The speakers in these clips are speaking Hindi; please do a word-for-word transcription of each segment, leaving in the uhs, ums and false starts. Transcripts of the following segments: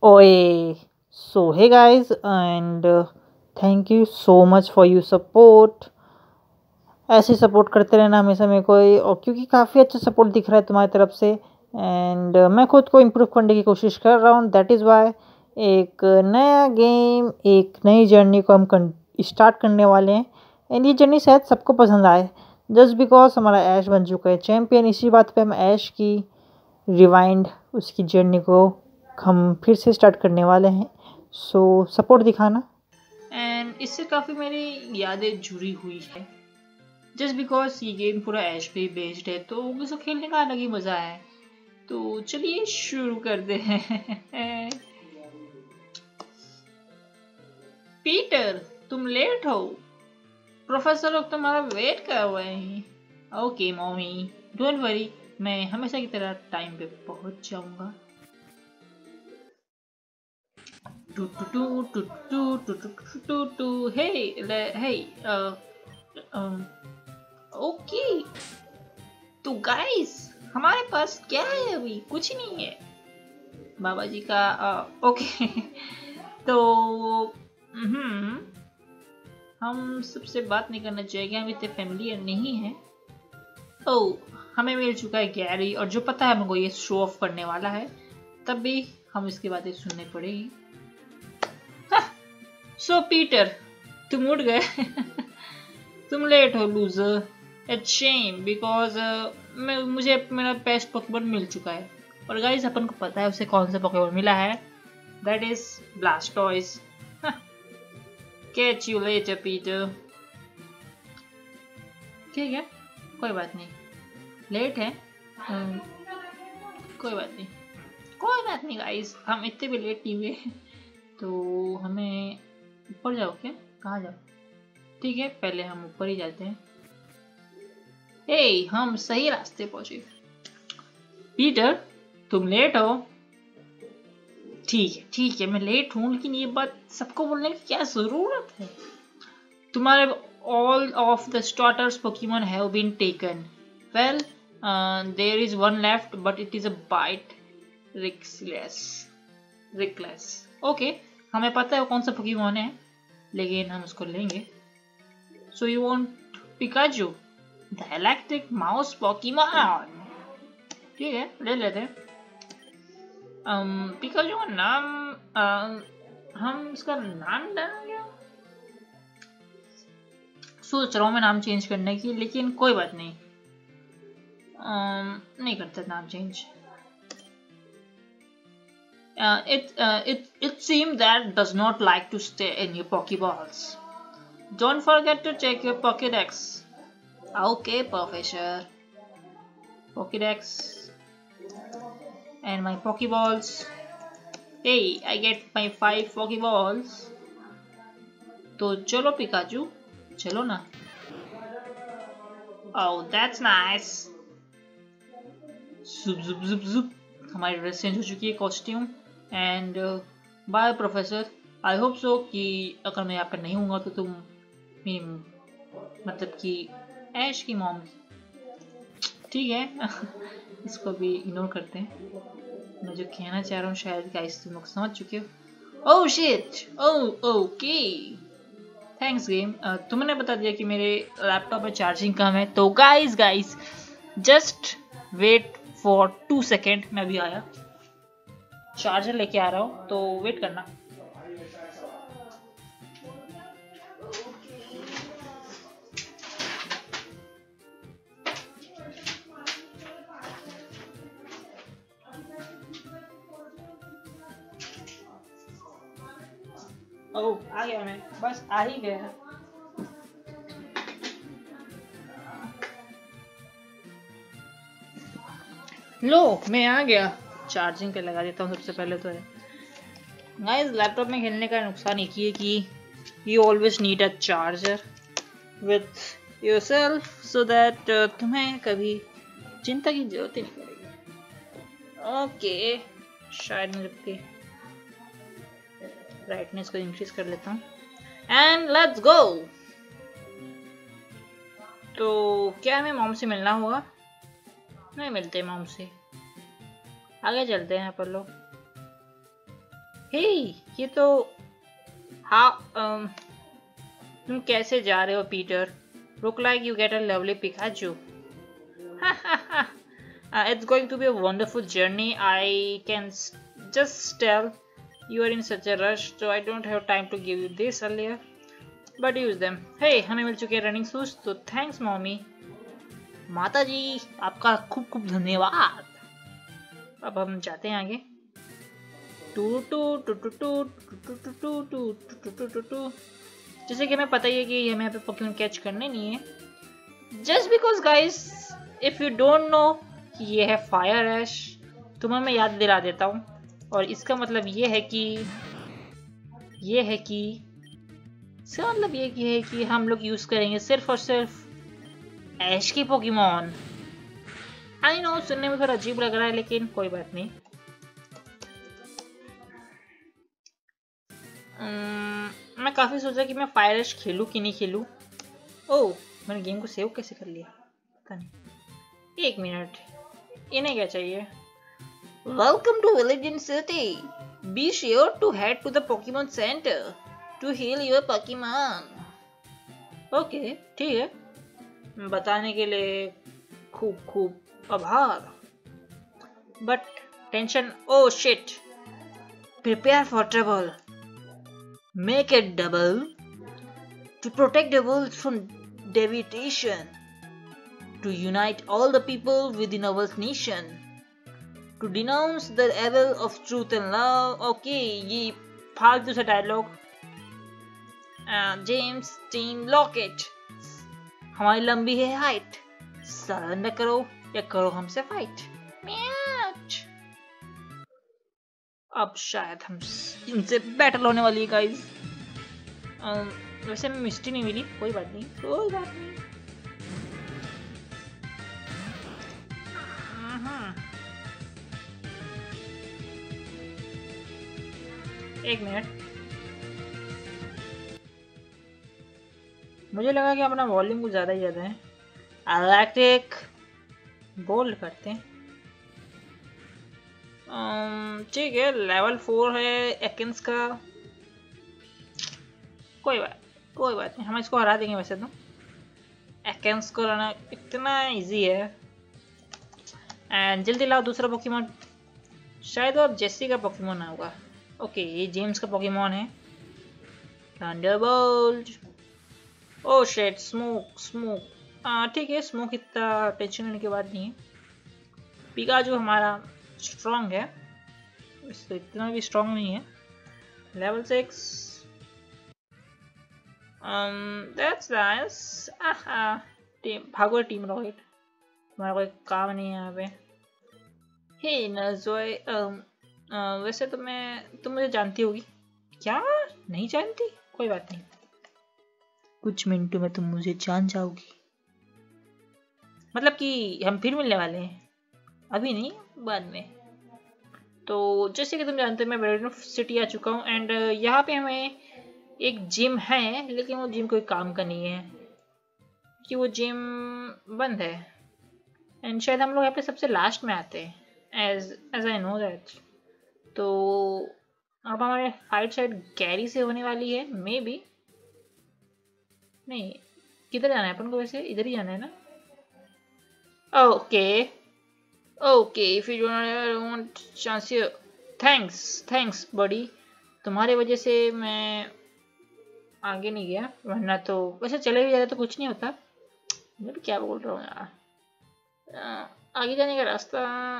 Oye, so hey guys, and uh, thank you so much for your support. ऐसे सपोर्ट करते रहना हमेशा मेरे को, और क्योंकि काफ़ी अच्छा सपोर्ट दिख रहा है तुम्हारी तरफ से। एंड मैं खुद को इम्प्रूव करने की कोशिश कर रहा हूँ, दैट इज़ वाई एक नया गेम, एक नई जर्नी को हम स्टार्ट करने वाले हैं। एंड ये जर्नी शायद सबको पसंद आए, जस्ट बिकॉज हमारा ऐश बन चुका है चैम्पियन। इसी बात पे हम ऐश की रिवाइंड, उसकी जर्नी को हम फिर से स्टार्ट करने वाले हैं। सो so, सपोर्ट दिखाना। एंड इससे काफ़ी मेरी यादें जुड़ी हुई है, जस्ट बिकॉज ये गेम पूरा ऐश पे बेस्ड है, तो इसको खेलने का अलग ही मज़ा है। तो चलिए शुरू करते हैं। पीटर, तुम लेट हो। प्रोफेसर लोग तुम्हारा वेट कर रहे हैं। ओके मॉमी, डोंट वरी, मैं हमेशा की तरह टाइम पे पहुंच जाऊंगा। टू टू टू टू टू टू टू टू टू हे हे ओके। तो गाइस, हमारे पास क्या है? अभी कुछ नहीं है। बाबा जी का आ, ओके। तो हम्म हम सबसे बात नहीं करना चाहिए, हम इतने फैमिलियर नहीं हैं। ओह, हमें मिल चुका है गैरी, और जो पता है हमको ये शो ऑफ करने वाला है, तब भी हम इसकी बातें सुननी पड़ेगी। सो पीटर, तुम उठ गए। तुम लेट हो लूजर। इट्स शेम बिकॉज मुझे मेरा बेस्ट पोकेमॉन मिल चुका है, और गाइस अपन को पता है उसे कौन सा पोकेमॉन मिला है, that is Blastoise. Catch you later Peter. ठीक है, कोई बात नहीं, लेट है, um, कोई बात नहीं, कोई बात नहीं गाइस, हम इतने भी लेट नहीं हुए। तो हमें ऊपर जाओ क्या? कहाँ जाओ? ठीक है, पहले हम ऊपर ही जाते हैं। ए, हम सही रास्ते पहुंचे। पीटर, तुम लेट हो। ठीक है ठीक है, मैं लेट हूँ, लेकिन ये बात सबको बोलने की क्या जरूरत है? तुम्हारे all of the starters Pokemon have been taken. Well, uh, there is one left, but it is a bite reckless. Reckless. Okay, हमें पता है कौन सा Pokemon है, लेकिन हम उसको लेंगे। So you want Pikachu, the electric mouse Pokemon? ठीक है, ले लेते हैं। um, पिकाचू का नाम uh, हम इसका नाम डालेंगे। सोच रहा हूँ मैं नाम चेंज करने की, लेकिन कोई बात नहीं, um, नहीं करते नाम change. Uh, it uh, it it seems that does not like to stay in your Pokeballs. Don't forget to check your Pokédex. Okay, Professor. Pokédex and my Pokeballs. Hey, I get my five Pokeballs. तो चलो पिकाचू, चलो ना। Oh, that's nice. Zup zup zup zup. हमारी ड्रेस चेंज हो चुकी है, costume. And bye professor, I hope so कि अगर मैं यहाँ पर नहीं हूँगा तो तुम मेरी, मतलब कि ऐश की मॉम, ठीक है। इसको भी इग्नोर करते हैं। मैं जो कहना चाह रहा हूँ शायद गाइस तुम लोग समझ चुके हो। Oh shit, oh okay, thanks game, तुमने बता दिया कि मेरे लैपटॉप में चार्जिंग कम है। तो guys guys just wait for two second, मैं अभी आया, चार्जर लेके आ रहा हूँ, तो वेट करना। ओह, आ गया मैं, बस आ ही गया। लो, मैं आ गया, चार्जिंग पे लगा देता हूँ सबसे पहले तो है। गाइस, लैपटॉप में खेलने का नुकसान एक ही है कि you always need a charger with yourself, so that तुम्हें कभी चिंता की जरूरत ही नहीं पड़ेगी। ओके, शायद मैं जबकि ब्राइटनेस को इंक्रीज कर लेता हूँ, एंड लेट्स गो। तो क्या हमें मॉम से मिलना होगा? नहीं मिलते मॉम से, आगे चलते हैं पर लोग। हे ये तो हाँ um, तुम कैसे जा रहे हो Peter? Look like you get a lovely Pikachu. uh, it's going to be a wonderful journey. I can s- just tell you are in such a rush, so I don't have time to give you this earlier. But use them. Hey, हमें मिल चुके हैं रनिंग शूज, तो थैंक्स मॉमी। माता जी आपका खूब खूब धन्यवाद। अब हम जाते हैं आगे। टू टू टू टू टू टू टू टू टू टू टू टू टू। जैसे कि हमें पता ही है कि हमें यहाँ पे पोकेमॉन कैच करने नहीं है। Just because guys if you don't know कि ये है फायर ऐश, तुम्हें मैं याद दिला देता हूँ। और इसका मतलब ये है कि ये है कि इसका मतलब ये कि है कि हम लोग यूज करेंगे सिर्फ और सिर्फ ऐश की पोकेमॉन। आई नो सुनने में थोड़ा अजीब लग रहा है, लेकिन कोई बात नहीं। um, मैं काफी सोचा कि मैं फायर ऐश खेलूं कि नहीं खेलूं। ओह मैंने गेम को सेव कैसे कर लिया पता नहीं। एक मिनट, इन्हें क्या चाहिए? Welcome to village city. Be sure to head to the Pokemon center to heal your Pokemon. Okay ठीक है, बताने के लिए खूब खूब आभार। But tension, oh shit, prepare for trouble, make it double to protect the world from deviation, to unite all the people within our nation, to denounce the evil of truth and love. Okay, ये फालतू सा डायलॉग। जेम्स टीम लॉकेट, हमारी लंबी है हाइट, सरेंडर करो या करो हमसे फाइट। मैच अब शायद हम इनसे बैटल होने वाली है गाइस। वैसे में मिस्टी नहीं मिली, कोई बात नहीं कोई बात नहीं। एक मिनट, मुझे लगा कि अपना वॉल्यूम कुछ ज़्यादा ही ज़्यादा है। इलेक्ट्रिक बोल्ड करते हैं। ठीक है, लेवल फोर है एकेंस का। कोई बात कोई बात नहीं, हम इसको हरा देंगे। वैसे तो एकेंस को हराना इतना इजी है। एंड जल्दी लाओ दूसरा पोकेमॉन। शायद वो जेसी का पोकेमॉन होगा। ओके ये जेम्स का पोकेमॉन है। Thunderbolt. Oh shit, smoke smoke. हाँ ठीक है, स्मोक इतना टेंशन लेने की बात नहीं है। पिकाचू हमारा स्ट्रॉन्ग है, तो इतना भी स्ट्रॉन्ग नहीं है। Level six. That's nice. आहा टीम भागो, टीम रॉकेट, हमारा कोई काम नहीं है यहाँ पे। हे नज़ोए, वैसे तो मैं तुम मुझे जानती होगी क्या? नहीं जानती? कोई बात नहीं, कुछ मिनटों में तुम मुझे जान जाओगी। मतलब कि हम फिर मिलने वाले हैं, अभी नहीं बाद में। तो जैसे कि तुम जानते हो मैं वेलोडिनो सिटी आ चुका हूँ। एंड यहाँ पे हमें एक जिम है, लेकिन वो जिम कोई काम का नहीं है कि वो जिम बंद है। एंड शायद हम लोग यहाँ पे सबसे लास्ट में आते हैं, as as I know that. तो अब हमारे फाइट शायद गैरी से होने वाली है, मे बी। नहीं, किधर जाना है अपन को? वैसे इधर ही जाना है ना? Okay okay, if you don't chance you, thanks thanks buddy, तुम्हारे वजह से मैं आगे नहीं गया, वरना तो वैसे चले भी जाते तो कुछ नहीं होता। मैं भी क्या बोल रहा हूँ यार, आगे जाने का रास्ता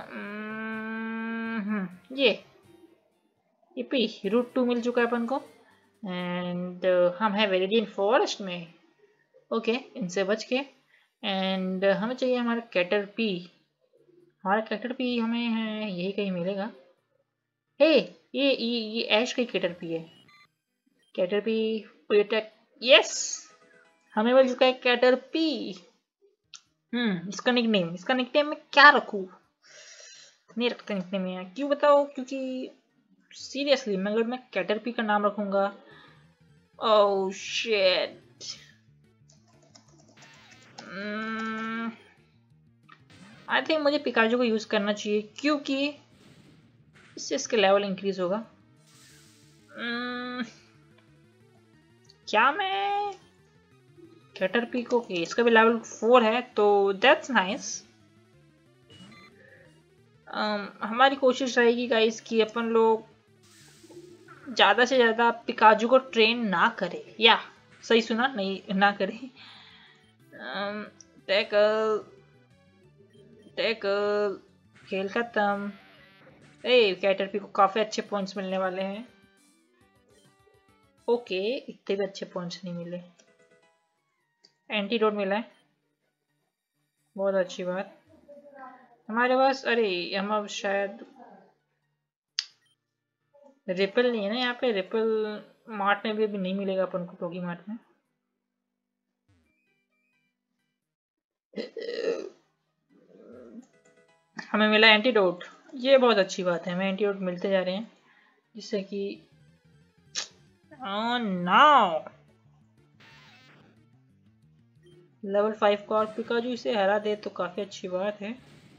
ये ये पी रूट टू मिल चुका है अपन को। एंड हम है वेरिडियन फॉरेस्ट में। ओके इनसे बच के। एंड हमें चाहिए हमारा कैटर पी। हमारा कैटर पी हमें है यही कहीं मिलेगा। हे ये ये ये ऐश का कैटर पी है। कैटर पी प्रोटेक्ट, यस हमें मिल चुका है कैटर पी। हम्म इसका निकनेम इसका निकनेम मैं क्या रखूं? नहीं रखते निकनेम यार, क्यों बताओ? क्योंकि सीरियसली मैं अगर मैं कैटर पी का नाम रखूंगा, ओह शिट, आई थिंक मुझे पिकाचू को यूज करना चाहिए, क्योंकि इससे इसके लेवल इंक्रीज होगा। hmm, क्या मैं कैटरपी को okay, इसका भी लेवल फोर है तो दैट्स नाइस। हमारी कोशिश रहेगी गाइस कि अपन लोग ज़्यादा से ज़्यादा पिकाजू को ट्रेन ना करें, या सही सुना, नहीं ना करें। टैकल टैकल खेल खत्म। ए कैटरपी को काफ़ी अच्छे पॉइंट्स मिलने वाले हैं। ओके, इतने भी अच्छे पॉइंट्स नहीं मिले। एंटीडोट मिला है, बहुत अच्छी बात। हमारे पास, अरे हम अब शायद रिपल नहीं है ना यहाँ पे। रिपल मार्ट में भी अभी नहीं मिलेगा अपन को, पोगी मार्ट में। हमें मिला एंटीडोट, ये बहुत अच्छी बात है। हमें एंटीडोट मिलते जा रहे हैं जिससे कि ओह नो, लेवल फाइव का और पिकाजू इसे हरा दे तो काफी अच्छी बात है।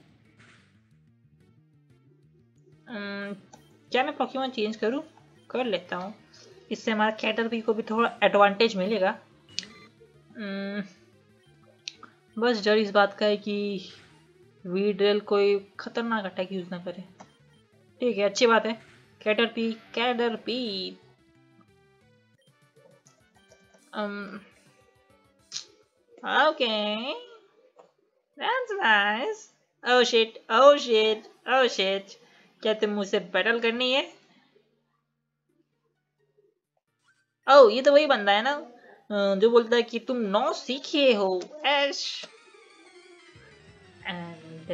um, क्या मैं पोकेमॉन चेंज करूं? कर लेता हूं, इससे हमारा कैटरपी को भी थोड़ा एडवांटेज मिलेगा। um, बस डर इस बात का है कि वीड्रेल कोई खतरनाक अटैक यूज ना करे। ठीक है, अच्छी बात है। Caterpie Caterpie um okay, that's nice. oh shit oh shit oh shit, क्या तुम मुझसे बैटल करनी है? ओह, ये तो वही बंदा है ना जो बोलता है कि तुम नौ सीखे हो ऐश। एंड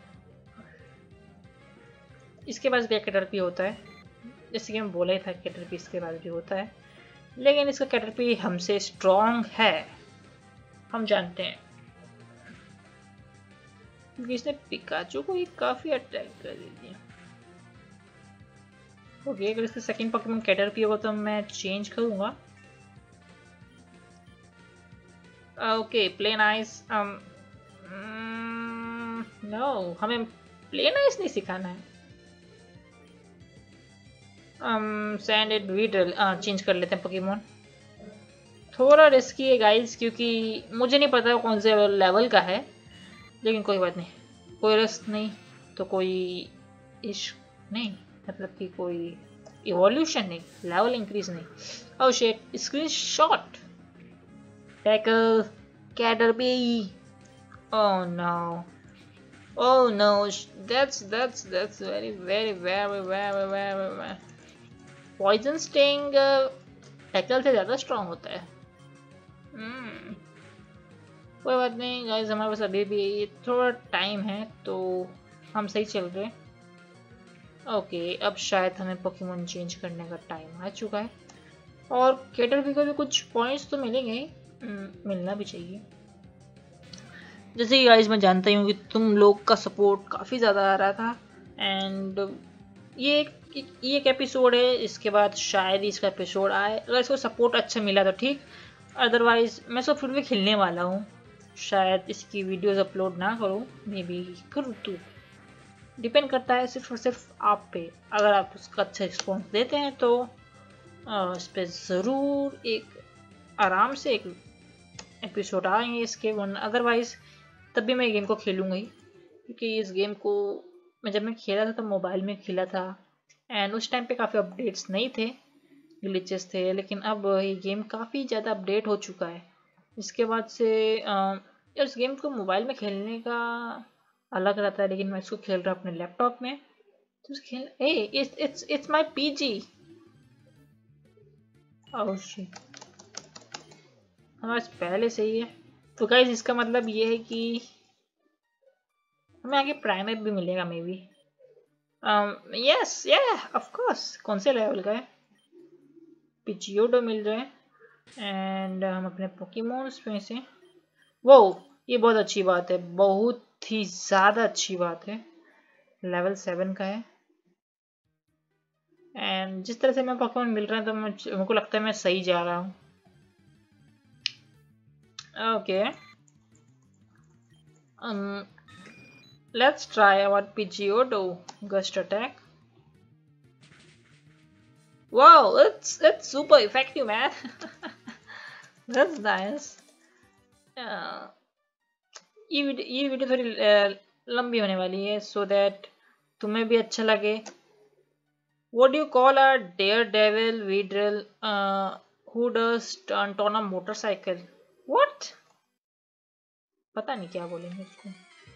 इसके पास भी कैटरपी होता है, जैसे कि मैं बोला ही था कैटरपी इसके पास भी होता है, लेकिन इसका कैटरपी हमसे स्ट्रॉन्ग है, हम जानते हैं, क्योंकि इसने पिकाचू को ही काफी अटैक कर दिया। ओके, अगर इसका सेकंड पोकेमॉन कैटरपी होगा तो मैं चेंज करूंगा। Okay, plain ice. नो, हमें प्लेन आइस नहीं सिखाना है। सैंडेड वीडल चेंज कर लेते हैं पोकेमॉन। थोड़ा रिस्की है गाइस, क्योंकि मुझे नहीं पता कौन से लेवल का है, लेकिन कोई बात नहीं, कोई रिस्क नहीं तो कोई इश्क नहीं, मतलब कि कोई इवोल्यूशन नहीं, लेवल इंक्रीज नहीं। Oh shit, screen shot. Tackle Caterpie. Oh no oh no, that's that's that's very very very very very poison sting tackle से ज़्यादा स्ट्रॉन्ग होता है। hmm. कोई बात नहीं गाइस, हमारे पास अभी भी थोड़ा टाइम है तो हम सही चल रहे हैं। ओके, अब शायद हमें पोकेमॉन चेंज करने का टाइम आ चुका है, और कैटरपी को भी कुछ पॉइंट्स तो मिलेंगे ही, मिलना भी चाहिए। जैसे कि गाइस मैं जानता ही हूँ कि तुम लोग का सपोर्ट काफ़ी ज़्यादा आ रहा था, एंड ये ये एक एपिसोड है, इसके बाद शायद ही इसका एपिसोड आए। अगर इसको सपोर्ट अच्छा मिला तो ठीक, अदरवाइज मैं इसको फिर भी खेलने वाला हूँ। शायद इसकी वीडियोस अपलोड ना करूँ, मे बी करूँ, तो डिपेंड करता है सिर्फ और सिर्फ आप पे। अगर आप उसका अच्छा रिस्पॉन्स देते हैं तो इस पर ज़रूर एक आराम से एक एपिसोड आएंगे इसके, वन अदरवाइज तब भी मैं गेम को खेलूँगा ही, क्योंकि इस गेम को मैं जब मैं खेला था तो मोबाइल में खेला था, एंड उस टाइम पे काफ़ी अपडेट्स नहीं थे, ग्लिचेस थे, लेकिन अब ये गेम काफ़ी ज़्यादा अपडेट हो चुका है। इसके बाद से यार इस गेम को मोबाइल में खेलने का अलग रहता है, लेकिन मैं इसको खेल रहा हूँ अपने लैपटॉप में, तो खेल ए it's it's it's my PG. Oh shit, हमारे पहले से ही है, तो गाइस इसका मतलब ये है कि हमें आगे प्राइमेट भी मिलेगा may be. Yes yeah of course. कौन से लेवल का है? पिचियोडो मिल रहा है, एंड हम अपने पोकेमॉन्स में से, वो ये बहुत अच्छी बात है, बहुत ही ज़्यादा अच्छी बात है, लेवल सेवन का है, एंड जिस तरह से मैं पोकेमॉन मिल रहा है तो मेरे को लगता है मैं सही जा रहा हूँ। Okay, let's try our Pidgeotto gust attack. Wow, it's it's super effective, man. That's nice. Uh, ये वीडियो ये वीडियो थोड़ी uh, लंबी होने वाली है, so that तुम्हें भी अच्छा लगे. What do you call a daredevil Vidril uh, who does stunt on a motorcycle? What? पता नहीं क्या बोलेंगे उसको.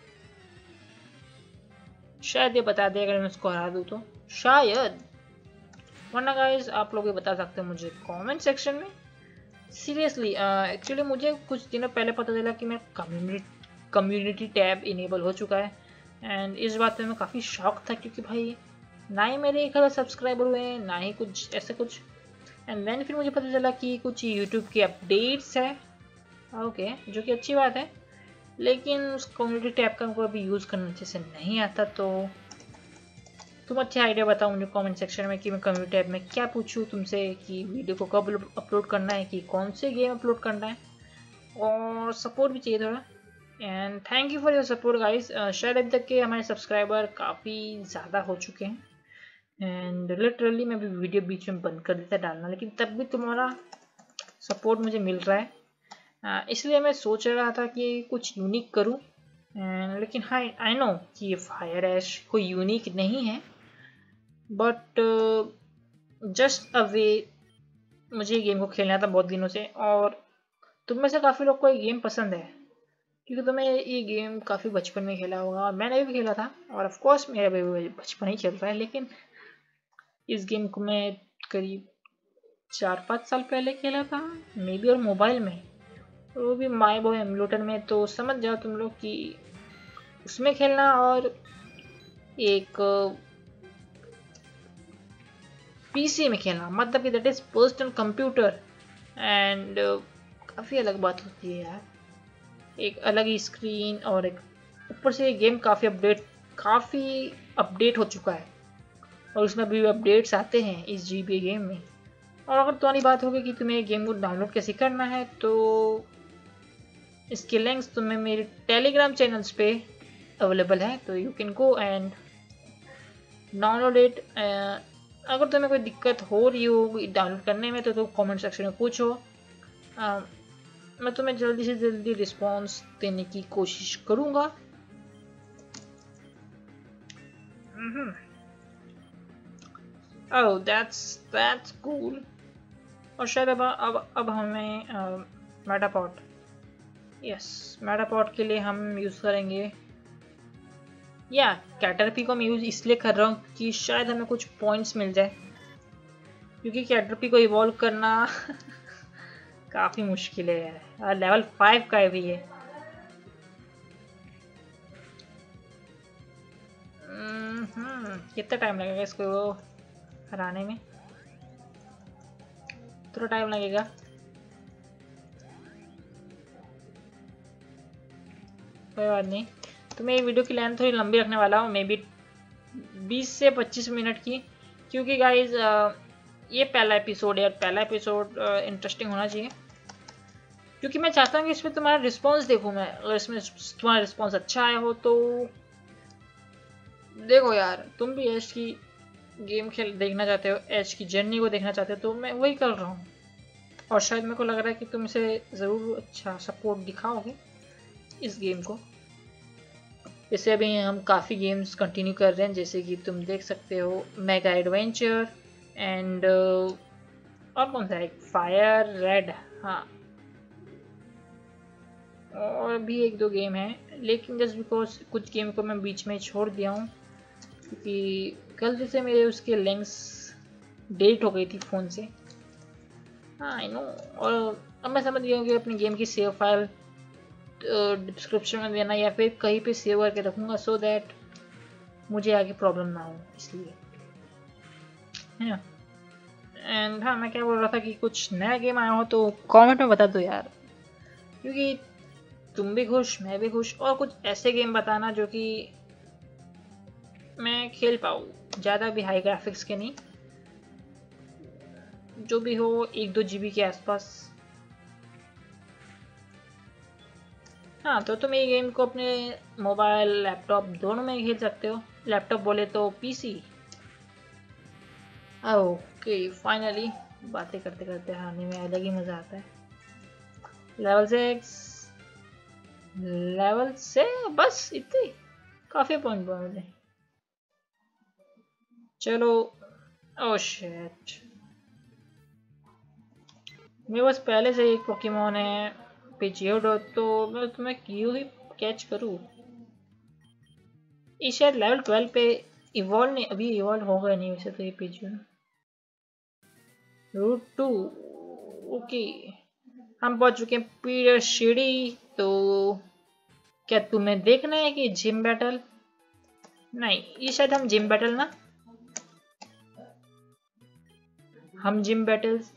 शायद ये बता दे अगर मैं उसको हरा दूँ तो. शायद. वरना गाइस आप लोग ये बता सकते हो मुझे कमेंट सेक्शन में. सीरियसली एक्चुअली मुझे कुछ दिनों पहले पता चला कि मेरा कम्युनिटी कम्युनिटी टैब इनेबल हो चुका है. एंड इस बात पे मैं काफ़ी शॉक था क्योंकि भाई ना ही मेरे एक हज़ार सब्सक्राइबर हुए हैं ना ही कुछ ऐसे कुछ. एंड देन फिर मुझे पता चला कि कुछ यूट्यूब के अपडेट्स है. ओके okay, जो कि अच्छी बात है, लेकिन उस कम्युनिटी टैब का हमको अभी यूज़ करना अच्छे से नहीं आता. तो तुम अच्छे आइडिया बताओ मुझे कमेंट सेक्शन में कि मैं कम्युनिटी टैब में क्या पूछूं तुमसे, कि वीडियो को कब अपलोड करना है, कि कौन से गेम अपलोड करना है, और सपोर्ट भी चाहिए थोड़ा. And thank you for your support guys. शायद अभी तक के हमारे सब्सक्राइबर काफ़ी ज़्यादा हो चुके हैं. एंड लिटरली मैं भी वीडियो बीच में बंद कर देता डालना, लेकिन तब भी तुम्हारा सपोर्ट मुझे मिल रहा है. uh, इसलिए मैं सोच रहा था कि कुछ यूनिक करूं. एंड लेकिन हाँ आई नो कि ये फायर ऐश कोई यूनिक नहीं है, बट जस्ट अ वे मुझे ये गेम को खेलना था बहुत दिनों से. और तुम में से काफ़ी लोग को ये गेम पसंद है क्योंकि तुम्हें ये गेम काफ़ी बचपन में खेला होगा, और मैंने भी खेला था, और ऑफ कोर्स मेरा भी बचपन ही चल रहा है. लेकिन इस गेम को मैं करीब चार पाँच साल पहले खेला था मे बी, और मोबाइल में, वो भी माई बॉय एमुलेटर में. तो समझ जाओ तुम लोग कि उसमें खेलना और एक पीसी में खेलना, मतलब कि that is personal computer, and काफ़ी अलग बात होती है यार. एक अलग ही स्क्रीन, और एक ऊपर से ये गेम काफ़ी अपडेट काफ़ी अपडेट हो चुका है, और उसमें भी अपडेट्स आते हैं इस जी बी गेम में. और अगर तुम्हारी बात होगी कि तुम्हें गेम को डाउनलोड कैसे करना है, तो इसके लिंक्स तुम्हें मेरे टेलीग्राम चैनल्स पे अवेलेबल है, तो you can go and download it. अगर तुम्हें कोई दिक्कत हो रही हो डाउनलोड करने में तो तुम कमेंट सेक्शन में पूछो. uh, मैं तुम्हें जल्दी से जल्दी रिस्पॉन्स देने की कोशिश करूँगा. Oh that's that's cool. और शायद अब अब अब हमें मेटापॉट, यस मेटापॉट के लिए हम यूज़ करेंगे, या कैटरपी को मैं यूज़ इसलिए कर रहा हूँ कि शायद हमें कुछ पॉइंट्स मिल जाए, क्योंकि कैटरपी को इवॉल्व करना काफ़ी मुश्किल है यार. लेवल फाइव का है भी ये. कितना टाइम लगेगा इसको हराने में? थोड़ा टाइम लगेगा. कोई बात नहीं, तो मैं ये वीडियो की लेंथ थोड़ी लंबी रखने वाला हूँ, मे बी बीस से पच्चीस मिनट की, क्योंकि गाइज ये पहला एपिसोड है, पहला एपिसोड इंटरेस्टिंग होना चाहिए, क्योंकि मैं चाहता हूँ कि इसमें तुम्हारा रिस्पॉन्स देखूँ मैं. अगर इसमें तुम्हारा रिस्पॉन्स अच्छा आया हो तो देखो यार, तुम भी ऐश की गेम खेल देखना चाहते हो, ऐश की जर्नी को देखना चाहते हो, तो मैं वही कर रहा हूँ. और शायद मेरे को लग रहा है कि तुम इसे ज़रूर अच्छा सपोर्ट दिखाओगे इस गेम को. इससे अभी हम काफ़ी गेम्स कंटिन्यू कर रहे हैं, जैसे कि तुम देख सकते हो मेगा एडवेंचर, एंड और कौन सा है, फायर रेड, हाँ, और भी एक दो गेम है. लेकिन जस्ट बिकॉज कुछ गेम को मैं बीच में छोड़ दिया हूँ क्योंकि गलती से मेरे उसके लिंक्स डिलीट हो गई थी फ़ोन से. हाँ आई नो. और अब मैं समझ गया हूँ कि अपनी गेम की सेव फाइल डिस्क्रिप्शन में देना या फिर कहीं पे सेव करके रखूँगा, सो दैट मुझे आगे प्रॉब्लम ना हो, इसलिए है ना. एंड हाँ, मैं क्या बोल रहा था कि कुछ नया गेम आया हो तो कमेंट में बता दो यार, क्योंकि तुम भी खुश मैं भी खुश. और कुछ ऐसे गेम बताना जो कि मैं खेल पाऊँ, ज़्यादा भी हाई ग्राफिक्स के नहीं, जो भी हो एक दो जीबी के आसपास. हाँ, तो तुम ये गेम को अपने मोबाइल लैपटॉप दोनों में खेल सकते हो. लैपटॉप बोले तो पीसी. ओह ओके फाइनली बातें करते करते हारने में अलग ही मजा आता है। लेवल सिक्स, लेवल से बस इतनी काफी पॉइंट हुआ मुझे। चलो ओह शिट, मेरे पास पहले से एक पोकेमोन है पिजियोडो, तो मैं तुम्हें क्यों ही कैच करूँ। ये शायद लेवल ट्वेल्व पे इवॉल्व नहीं, अभी इवॉल्व होगा नहीं वैसे तो ये पिजियोडो। रूट टू, ओके हम पहुंच चुके हैं पीरियड सीढ़ी। तो क्या तुम्हें देखना है कि जिम बैटल, नहीं ये शायद हम जिम बैटल ना, हम जिम बैटल्स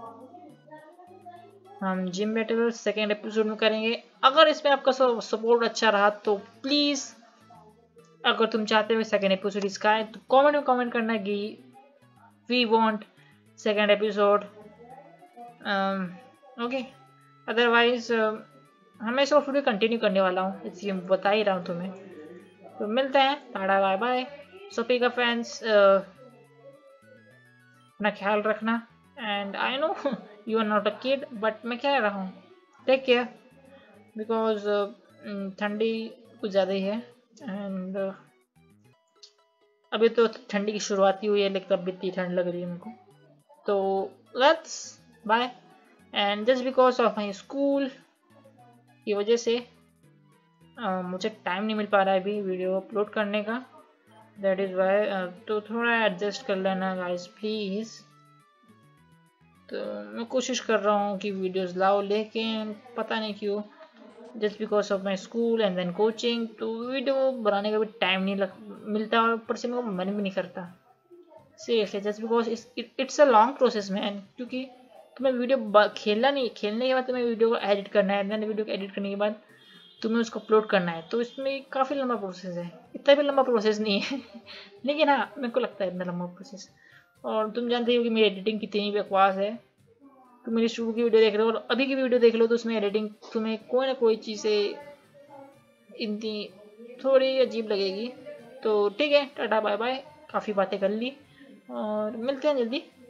हम जिम बैटल सेकेंड एपिसोड में करेंगे। अगर इसमें आपका सपोर्ट अच्छा रहा तो प्लीज, अगर तुम चाहते हो सेकेंड एपिसोड इसका है तो कमेंट में कमेंट करना कि we want second episode. Okay otherwise मैं इसको फिर कंटिन्यू करने वाला हूँ, इसलिए बता ही रहा हूँ तुम्हें। तो मिलते हैं, टाटा बाय बाय। सोफी का फैंस अपना ख्याल रखना, and I know you are not a kid but मैं कह रहा हूँ टेक केयर, बिकॉज ठंडी कुछ ज़्यादा ही है। एंड uh, अभी तो ठंडी की शुरुआत ही हुई है लेकिन अब इतनी ठंड लग रही है मेरे को। तो let's bye. And just because of my school की वजह से uh, मुझे टाइम नहीं मिल पा रहा है अभी वीडियो अपलोड करने का, दैट इज़ वाई। तो थोड़ा एडजस्ट कर लेना गाइस प्लीज़। तो मैं कोशिश कर रहा हूँ कि वीडियोस लाओ, लेकिन पता नहीं क्यों just because of my school and then coaching तो वीडियो बनाने का भी टाइम नहीं लग मिलता और ऊपर से मेरे को मन भी नहीं करता seriously, just because it's a long process man. क्योंकि तुम्हें वीडियो खेलना नहीं, खेलने के बाद तुम्हें वीडियो को एडिट करना है, देन वीडियो को एडिट करने के बाद तुम्हें उसको अपलोड करना है, तो इसमें काफ़ी लंबा प्रोसेस है। इतना भी लंबा प्रोसेस नहीं है लेकिन हाँ मेरे को लगता है इतना लंबा प्रोसेस। और तुम जानते हो कि मेरी एडिटिंग कितनी बकवास है। तुम मेरी शुरू की वीडियो देख रहे हो और अभी की वीडियो देख लो तो उसमें एडिटिंग तुम्हें कोई ना कोई चीज़ें इतनी थोड़ी अजीब लगेगी। तो ठीक है, टाटा बाय बाय, काफ़ी बातें कर ली और मिलते हैं जल्दी।